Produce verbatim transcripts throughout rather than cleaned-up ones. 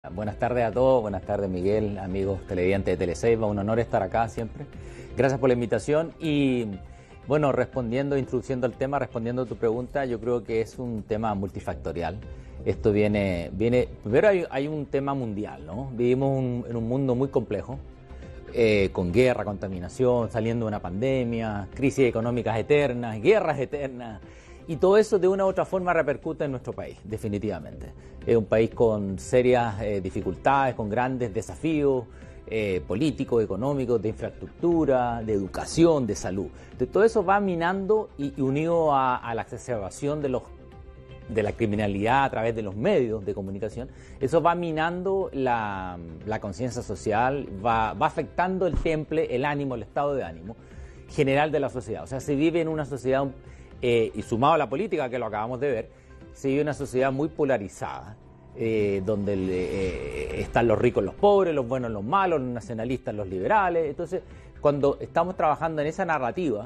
Buenas tardes a todos, buenas tardes Miguel, amigos televidentes de Teleseiba, un honor estar acá siempre. Gracias por la invitación y bueno, respondiendo, introduciendo el tema, respondiendo a tu pregunta, yo creo que es un tema multifactorial. Esto viene, viene primero hay, hay un tema mundial, ¿no? Vivimos un, en un mundo muy complejo, eh, con guerra, contaminación, saliendo de una pandemia, crisis económicas eternas, guerras eternas. Y todo eso de una u otra forma repercute en nuestro país, definitivamente. Es un país con serias eh, dificultades, con grandes desafíos eh, políticos, económicos, de infraestructura, de educación, de salud. De todo eso va minando y, y unido a, a la exacerbación de, los, de la criminalidad a través de los medios de comunicación, eso va minando la, la conciencia social, va, va afectando el temple, el ánimo, el estado de ánimo general de la sociedad. O sea, se vive en una sociedad... Eh, y sumado a la política, que lo acabamos de ver, se vive una sociedad muy polarizada, eh, donde eh, están los ricos, los pobres, los buenos, los malos, los nacionalistas, los liberales. Entonces, cuando estamos trabajando en esa narrativa,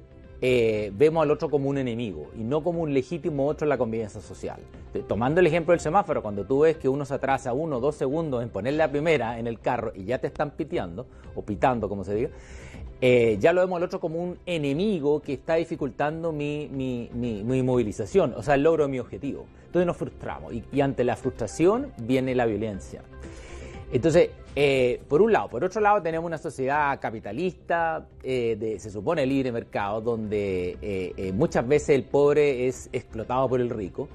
eh, vemos al otro como un enemigo y no como un legítimo otro en la convivencia social. Tomando el ejemplo del semáforo, cuando tú ves que uno se atrasa uno o dos segundos en poner la primera en el carro y ya te están piteando, o pitando, como se diga, Eh, ya lo vemos al otro como un enemigo que está dificultando mi, mi, mi, mi movilización, o sea, el logro de mi objetivo. Entonces nos frustramos y, y ante la frustración viene la violencia. Entonces, eh, por un lado. Por otro lado, tenemos una sociedad capitalista, eh, de, se supone libre mercado, donde eh, eh, muchas veces el pobre es explotado por el rico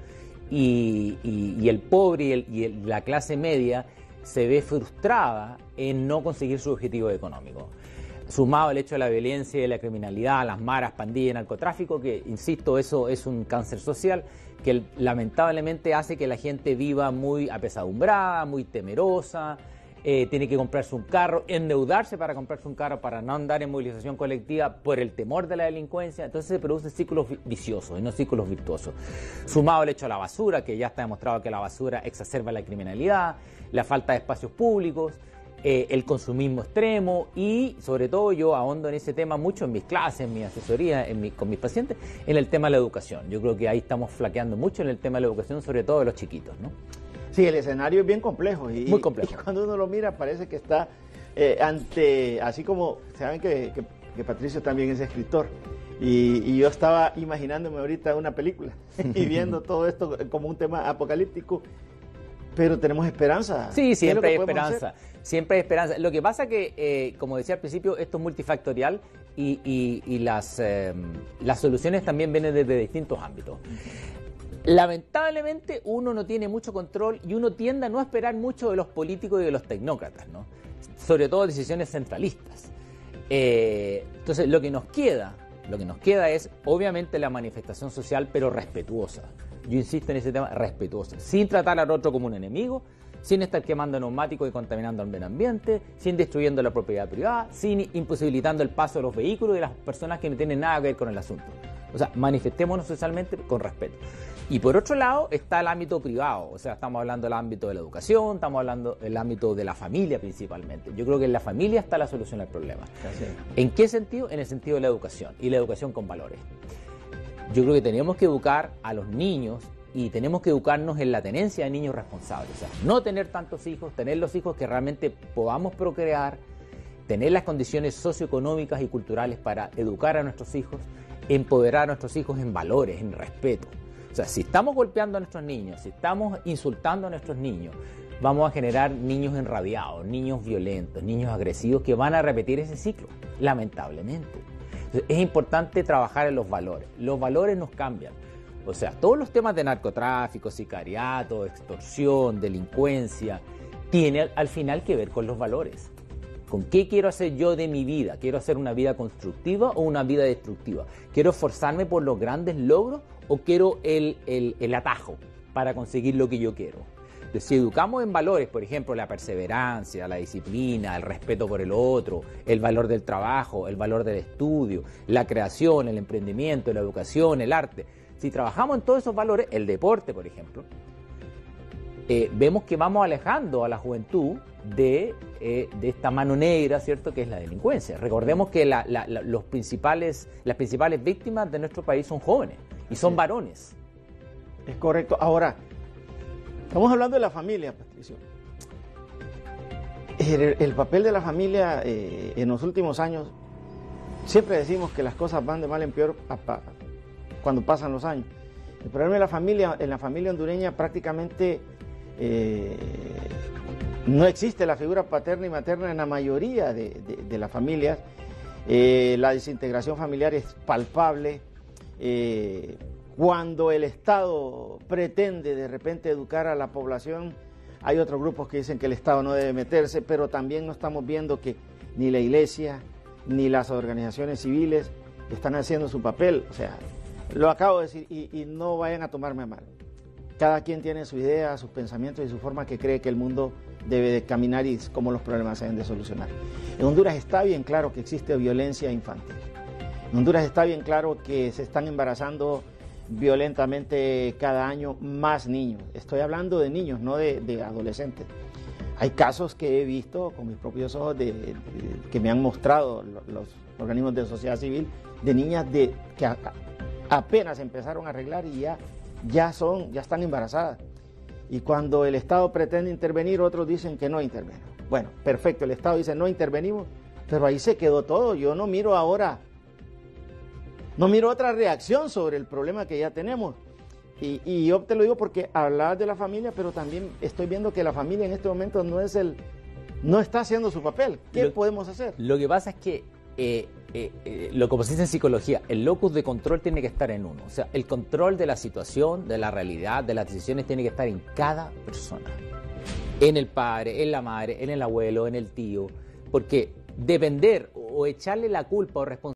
y, y, y el pobre y, el, y el, la clase media se ve frustrada en no conseguir su objetivo económico. Sumado al hecho de la violencia y de la criminalidad, las maras, pandillas, narcotráfico, que, insisto, eso es un cáncer social que lamentablemente hace que la gente viva muy apesadumbrada, muy temerosa, eh, tiene que comprarse un carro, endeudarse para comprarse un carro para no andar en movilización colectiva por el temor de la delincuencia. Entonces se producen ciclos viciosos y no ciclos virtuosos. Sumado al hecho de la basura, que ya está demostrado que la basura exacerba la criminalidad, la falta de espacios públicos, Eh, el consumismo extremo y sobre todo yo ahondo en ese tema mucho en mis clases, en mi asesoría, en mi, con mis pacientes, en el tema de la educación. Yo creo que ahí estamos flaqueando mucho en el tema de la educación, sobre todo de los chiquitos, ¿no? Sí, el escenario es bien complejo y, Muy complejo. y cuando uno lo mira parece que está eh, ante, así como saben que, que, que Patricio también es escritor y, y yo estaba imaginándome ahorita una película y viendo todo esto como un tema apocalíptico. Pero tenemos esperanza. Sí, siempre hay esperanza. Hacer? Siempre hay esperanza. Lo que pasa que, eh, como decía al principio, esto es multifactorial y, y, y las, eh, las soluciones también vienen desde distintos ámbitos. Lamentablemente uno no tiene mucho control y uno tiende a no esperar mucho de los políticos y de los tecnócratas, ¿no? Sobre todo decisiones centralistas. Eh, entonces, lo que nos queda, lo que nos queda es, obviamente, la manifestación social, pero respetuosa. Yo insisto en ese tema, respetuoso, sin tratar al otro como un enemigo, sin estar quemando neumáticos y contaminando el medio ambiente, sin destruyendo la propiedad privada, sin imposibilitando el paso de los vehículos y de las personas que no tienen nada que ver con el asunto. O sea, manifestémonos socialmente con respeto. Y por otro lado está el ámbito privado, o sea, estamos hablando del ámbito de la educación, estamos hablando del ámbito de la familia principalmente. Yo creo que en la familia está la solución al problema. Gracias. ¿En qué sentido? En el sentido de la educación, y la educación con valores. Yo creo que tenemos que educar a los niños y tenemos que educarnos en la tenencia de niños responsables. O sea, no tener tantos hijos, tener los hijos que realmente podamos procrear, tener las condiciones socioeconómicas y culturales para educar a nuestros hijos, empoderar a nuestros hijos en valores, en respeto. O sea, si estamos golpeando a nuestros niños, si estamos insultando a nuestros niños, vamos a generar niños enrabiados, niños violentos, niños agresivos que van a repetir ese ciclo, lamentablemente. Es importante trabajar en los valores. Los valores nos cambian. O sea, todos los temas de narcotráfico, sicariato, extorsión, delincuencia, tienen al final que ver con los valores. ¿Con qué quiero hacer yo de mi vida? ¿Quiero hacer una vida constructiva o una vida destructiva? ¿Quiero esforzarme por los grandes logros o quiero el, el, el atajo para conseguir lo que yo quiero? Entonces, si educamos en valores, por ejemplo, la perseverancia, la disciplina, el respeto por el otro, el valor del trabajo, el valor del estudio, la creación, el emprendimiento, la educación, el arte, si trabajamos en todos esos valores, el deporte, por ejemplo, eh, vemos que vamos alejando a la juventud de, eh, de esta mano negra, ¿cierto?, que es la delincuencia. Recordemos que la, la, la, los principales, las principales víctimas de nuestro país son jóvenes y son sí. varones. Es correcto. Ahora, estamos hablando de la familia, Patricio. el, el papel de la familia eh, en los últimos años, siempre decimos que las cosas van de mal en peor a, a, cuando pasan los años. El problema de la familia, en la familia hondureña prácticamente eh, no existe la figura paterna y materna en la mayoría de, de, de las familias. Eh, la desintegración familiar es palpable. Eh, cuando el Estado pretende de repente educar a la población, hay otros grupos que dicen que el Estado no debe meterse, pero también no estamos viendo que ni la Iglesia ni las organizaciones civiles están haciendo su papel. O sea, lo acabo de decir y, y no vayan a tomarme a mal. Cada quien tiene su idea, sus pensamientos y su forma que cree que el mundo debe de caminar y cómo los problemas se deben de solucionar. En Honduras está bien claro que existe violencia infantil. En Honduras está bien claro que se están embarazando violentamente cada año más niños. Estoy hablando de niños, no de, de adolescentes. Hay casos que he visto con mis propios ojos de, de, que me han mostrado los, los organismos de sociedad civil de niñas de, que a, apenas empezaron a arreglar y ya, ya, son, ya están embarazadas. Y cuando el Estado pretende intervenir, otros dicen que no intervienen. Bueno, perfecto, el Estado dice no intervenimos, pero ahí se quedó todo. Yo no miro ahora, no miro otra reacción sobre el problema que ya tenemos. Y, y yo te lo digo porque hablabas de la familia, pero también estoy viendo que la familia en este momento no es el, no está haciendo su papel. ¿Qué lo, podemos hacer? Lo que pasa es que, eh, eh, eh, lo como se dice en psicología, el locus de control tiene que estar en uno. O sea, el control de la situación, de la realidad, de las decisiones tiene que estar en cada persona. En el padre, en la madre, en el abuelo, en el tío. Porque depender o echarle la culpa o responsabilidad